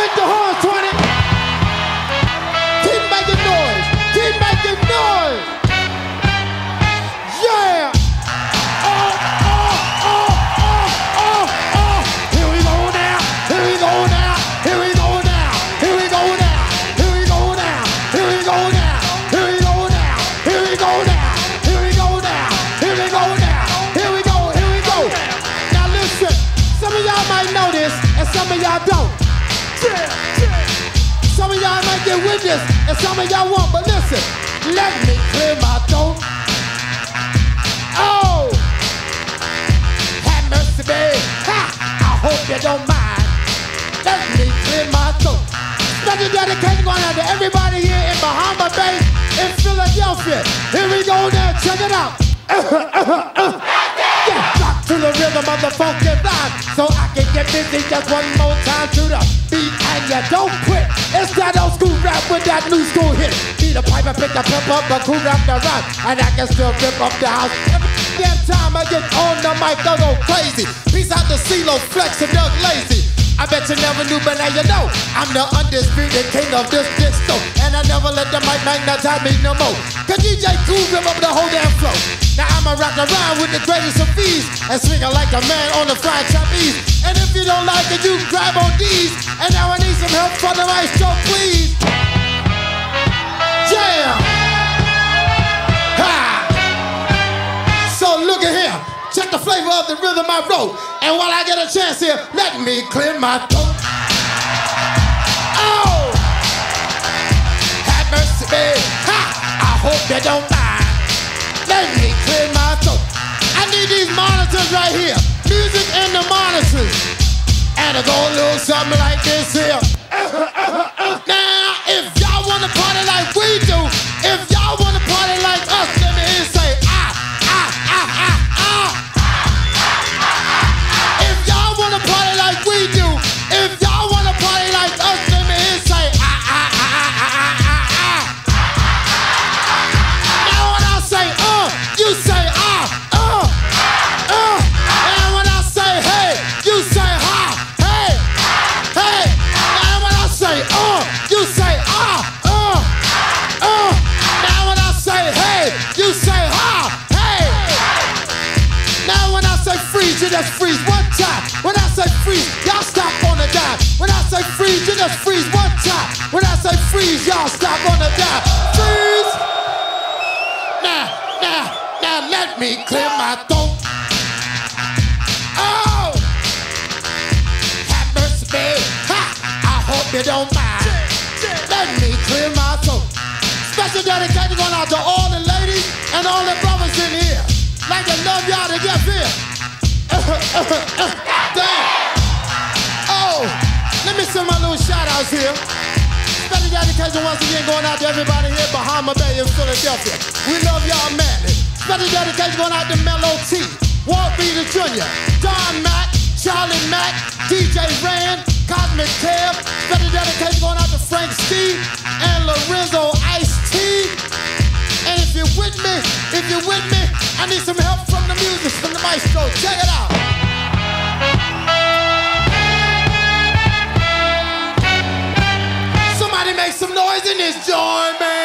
with the horns, 20. Keep making noise. Keep making noise. Yeah. Oh, oh, oh, oh, oh, oh. Here we go now. Here we go now. Here we go now. Here we go now. Here we go now. Here we go now. Here we go now. Here we go now. Here we go now. Here we go now. Here we go. Here we go. Now listen. Some of y'all might know this, and some of y'all don't. Some of y'all might get with this, and some of y'all won't, but listen. Let me clear my throat. Oh! Have mercy, babe. Ha! I hope you don't mind. Let me clear my throat. Special dedication going out to everybody here in Bahama Bay, in Philadelphia. Here we go now, check it out. Yeah, rock to the rhythm of the funky rhyme, so I can get busy just one more time to the beat, and you don't quit. It's that old school rap with that new school hit. Beat a pipe and pick the pep up, but cool rap the rhyme, and I can still rip up the house. Every damn time I get on the mic, I go crazy. Peace out to CeeLo, Flex, and Doug Lazy. I bet you never knew, but now you know I'm the undisputed king of this disco, and I never let the mic magnetize me no more. Cause DJ Cool rip up the whole damn flow. Now I'ma rock around with the greatest of ease and swing it like a man on the fried trapeze. And if you don't like it, you can grab on these. And now I need some help from the maestro, please. Yeah! Ha! So look at here. Check the flavor of the rhythm I wrote. And while I get a chance here, let me clear my throat. Oh! Have mercy, babe. Ha! I hope you don't mind. Let me clear my throat. I need these monitors right here. Music and the monitors. And it go a little something like this here. Now, if y'all wanna party like we do, if y'all wanna party like us, let me hear you say ah, ah, ah, ah, ah. If y'all wanna party like we do, if y'all wanna party like us, let me hear you say ah, ah, ah, ah, ah, ah, ah. Now when I say you say and when I say hey, you say ha, hey, hey. Now when I say you say Now when I say hey, you say ha, hey. Now when I say freeze, you just freeze one time. When I say freeze, y'all stop on the dime. When I say freeze, you just freeze one time. When I say freeze, y'all stop on the dime. Freeze. Now let me clear my throat. Oh! Have mercy, babe. Ha! I hope you don't mind. Let me clear my throat. Special dedication going out to all the ladies and all the brothers in here. Like to love y'all to get here. Damn. Oh! Let me send my little shout outs here. Special dedication once again going out to everybody here in Bahama Bay in Philadelphia. We love y'all madly. Special dedication going out to Melo T, Walt Reader Jr., Don Mack, Charlie Mack, DJ Rand, Cosmic Kev. Special dedication going out to Frank Steve and Lorenzo Ice-T. And if you're with me, I need some help from the music, from the maestro. Check it out. Somebody make some noise in this joint, man.